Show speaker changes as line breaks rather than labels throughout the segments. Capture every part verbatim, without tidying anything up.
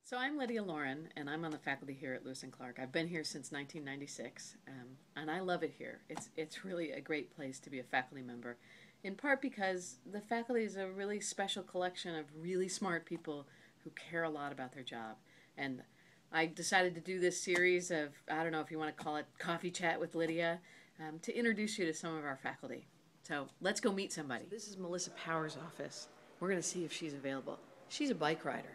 So I'm Lydia Loren, and I'm on the faculty here at Lewis and Clark. I've been here since nineteen ninety-six, um, and I love it here. It's it's really a great place to be a faculty member, in part because the faculty is a really special collection of really smart people who care a lot about their job. And I decided to do this series of, I don't know if you want to call it Coffee Chat with Lydia, um, to introduce you to some of our faculty. So let's go meet somebody. So this is Melissa Power's office. We're going to see if she's available. She's a bike rider.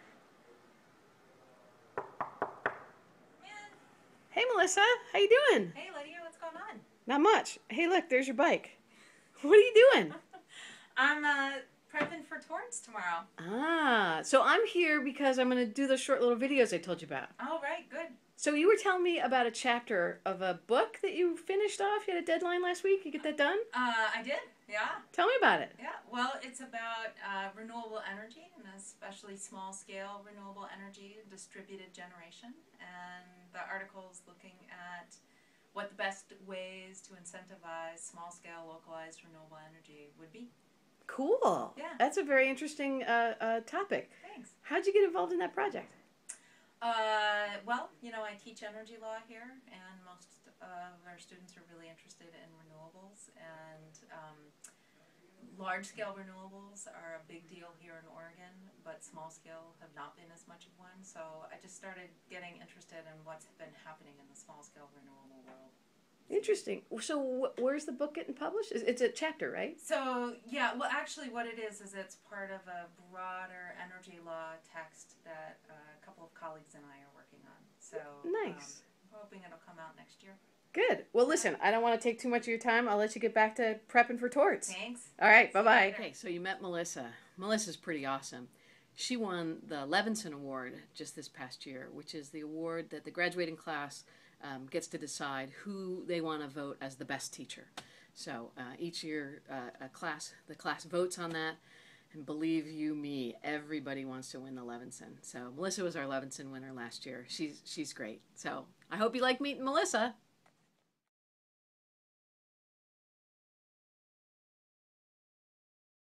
Hey, Melissa. How you doing?
Hey, Lydia. What's going on?
Not much. Hey, look, there's your bike. What are you doing?
I'm uh, prepping for torts tomorrow.
Ah, so I'm here because I'm going to do those short little videos I told you about.
Oh, right. Good.
So you were telling me about a chapter of a book that you finished off. You had a deadline last week. You get that done?
Uh, I did. Yeah.
Tell me about it.
Yeah. Well, it's about uh, renewable energy, and especially small-scale renewable energy, distributed generation. And the article is looking at what the best ways to incentivize small-scale, localized renewable energy would be.
Cool.
Yeah.
That's a very interesting uh, uh, topic.
Thanks.
How'd you get involved in that project?
Uh, well, you know, I teach energy law here, and most of our students are really interested in renewables, and um, large-scale renewables are a big deal here in Oregon, but small-scale have not been as much of one, so I just started getting interested in what's been happening in the small-scale renewable world.
Interesting. So wh where's the book getting published? It's a chapter, right?
So, yeah, well, actually what it is is it's part of a broader energy law text that uh, a couple of colleagues and I are working on. So,
nice.
Um, I'm hoping it'll come out next year.
Good. Well, listen, I don't want to take too much of your time. I'll let you get back to prepping for torts.
Thanks.
All right, bye-bye. Okay, so you met Melissa. Melissa's pretty awesome. She won the Levinson Award just this past year, which is the award that the graduating class um, gets to decide who they want to vote as the best teacher. So uh, each year, uh, a class, the class votes on that, and believe you me, everybody wants to win the Levinson. So Melissa was our Levinson winner last year. She's she's great. So I hope you like meeting Melissa.